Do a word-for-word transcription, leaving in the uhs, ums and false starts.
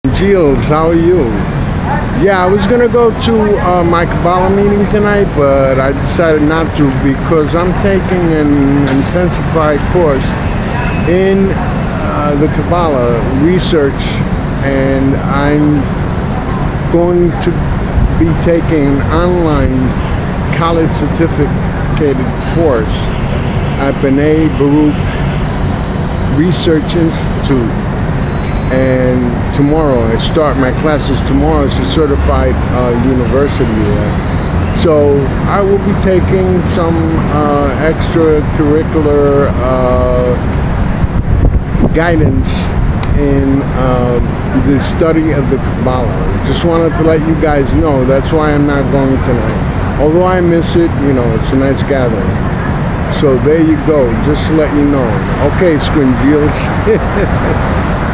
Giles, how are you? Yeah, I was gonna go to uh, my Kabbalah meeting tonight, but I decided not to because I'm taking an intensified course in uh, the Kabbalah research, and I'm going to be taking an online college certificated course at B'nai Baruch Research Institute. And tomorrow, I start my classes tomorrow. It's a certified uh, university there. So I will be taking some uh, extracurricular uh, guidance in uh, the study of the Kabbalah. Just wanted to let you guys know that's why I'm not going tonight. Although I miss it, you know, it's a nice gathering. So there you go, just to let you know. Okay, Squingiels.